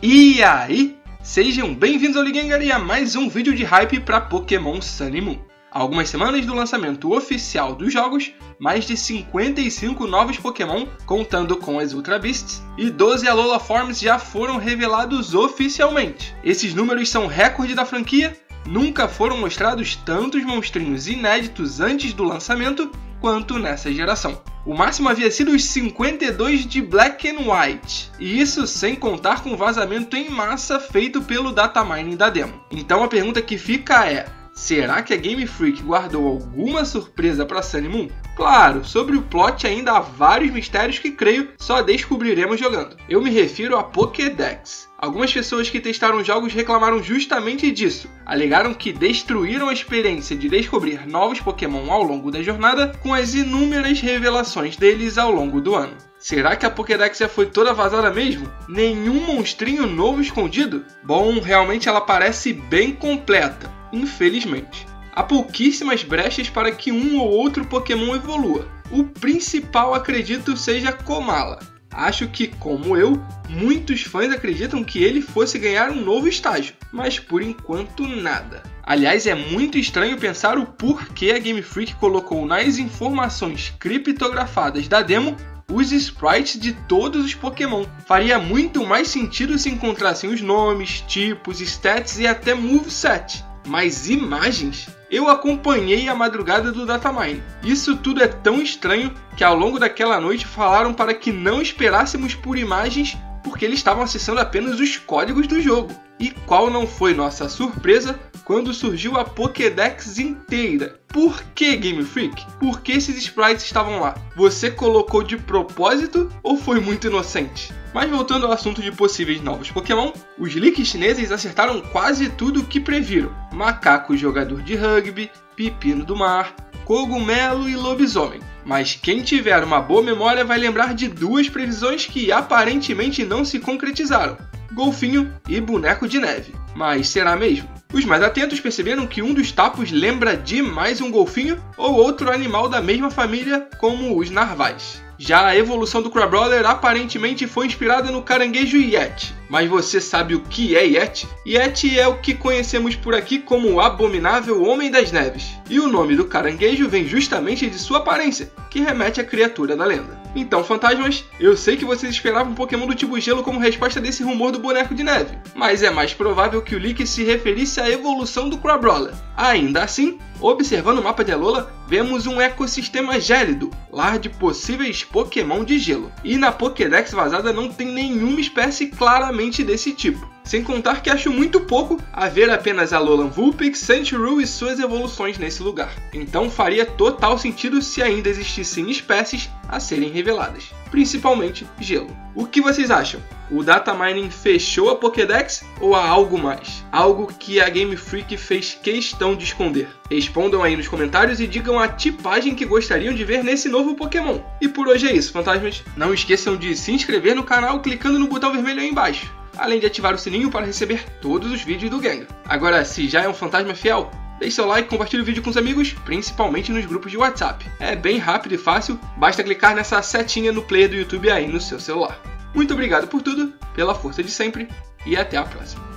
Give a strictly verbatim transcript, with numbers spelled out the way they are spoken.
E aí, sejam bem-vindos ao Ligengar e a mais um vídeo de hype para Pokémon Sun e Moon. Há algumas semanas do lançamento oficial dos jogos, mais de cinquenta e cinco novos Pokémon, contando com as Ultra Beasts, e doze Alola Forms já foram revelados oficialmente. Esses números são recorde da franquia, nunca foram mostrados tantos monstrinhos inéditos antes do lançamento quanto nessa geração. O máximo havia sido os cinquenta e dois de Black and White, e isso sem contar com o vazamento em massa feito pelo datamining da demo. Então a pergunta que fica é: será que a Game Freak guardou alguma surpresa para Sun e Moon? Claro, sobre o plot ainda há vários mistérios que creio só descobriremos jogando. Eu me refiro a Pokédex. Algumas pessoas que testaram jogos reclamaram justamente disso. Alegaram que destruíram a experiência de descobrir novos Pokémon ao longo da jornada com as inúmeras revelações deles ao longo do ano. Será que a Pokédex já foi toda vazada mesmo? Nenhum monstrinho novo escondido? Bom, realmente ela parece bem completa, infelizmente. Há pouquíssimas brechas para que um ou outro Pokémon evolua. O principal acredito seja Komala. Acho que, como eu, muitos fãs acreditam que ele fosse ganhar um novo estágio, mas por enquanto nada. Aliás, é muito estranho pensar o porquê a Game Freak colocou nas informações criptografadas da demo os sprites de todos os Pokémon. Faria muito mais sentido se encontrassem os nomes, tipos, stats e até moveset. Mas imagens? Eu acompanhei a madrugada do datamine. Isso tudo é tão estranho que ao longo daquela noite falaram para que não esperássemos por imagens porque eles estavam acessando apenas os códigos do jogo. E qual não foi nossa surpresa quando surgiu a Pokédex inteira? Por que, Game Freak? Por que esses sprites estavam lá? Você colocou de propósito ou foi muito inocente? Mas voltando ao assunto de possíveis novos Pokémon, os leaks chineses acertaram quase tudo o que previram. Macaco jogador de rugby, pepino do mar, cogumelo e lobisomem. Mas quem tiver uma boa memória vai lembrar de duas previsões que aparentemente não se concretizaram: golfinho e boneco de neve. Mas será mesmo? Os mais atentos perceberam que um dos tapos lembra demais um golfinho ou outro animal da mesma família, como os narvais. Já a evolução do Crabrawler aparentemente foi inspirada no caranguejo Yeti. Mas você sabe o que é Yeti? Yeti é o que conhecemos por aqui como o abominável Homem das Neves. E o nome do caranguejo vem justamente de sua aparência, que remete à criatura da lenda. Então, fantasmas, eu sei que vocês esperavam um Pokémon do tipo gelo como resposta desse rumor do boneco de neve, mas é mais provável que o leak se referisse à evolução do Crabrawler. Ainda assim, observando o mapa de Alola, vemos um ecossistema gélido, lar de possíveis Pokémon de gelo. E na Pokédex vazada não tem nenhuma espécie claramente desse tipo. Sem contar que acho muito pouco haver apenas Alolan Vulpix, Sandshrew e suas evoluções nesse lugar. Então faria total sentido se ainda existissem espécies a serem reveladas, principalmente gelo. O que vocês acham? O datamining fechou a Pokédex ou há algo mais? Algo que a Game Freak fez questão de esconder? Respondam aí nos comentários e digam a tipagem que gostariam de ver nesse novo Pokémon. E por hoje é isso, fantasmas. Não esqueçam de se inscrever no canal clicando no botão vermelho aí embaixo, além de ativar o sininho para receber todos os vídeos do Gengar. Agora, se já é um fantasma fiel, deixe seu like, compartilhe o vídeo com os amigos, principalmente nos grupos de WhatsApp. É bem rápido e fácil, basta clicar nessa setinha no player do YouTube aí no seu celular. Muito obrigado por tudo, pela força de sempre e até a próxima.